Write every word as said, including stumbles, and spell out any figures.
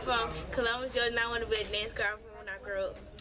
from Columbus, Georgia, and I want to be a dance girl when I grow up.